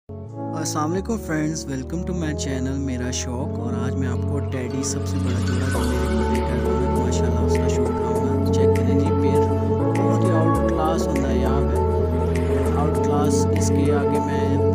अस्सलाम वालेकुम friends, welcome to my channel मेरा शौक। और आज मैं आपको टेडी सबसे बड़ा जोड़ा जो मेरे को लेकर आया हूं, माशाल्लाह उसका शो कराऊंगा। चेक करें जी, पेयर बहुत ही आउट क्लास होता है यहाँ पे। आउट क्लास इसके आगे मैं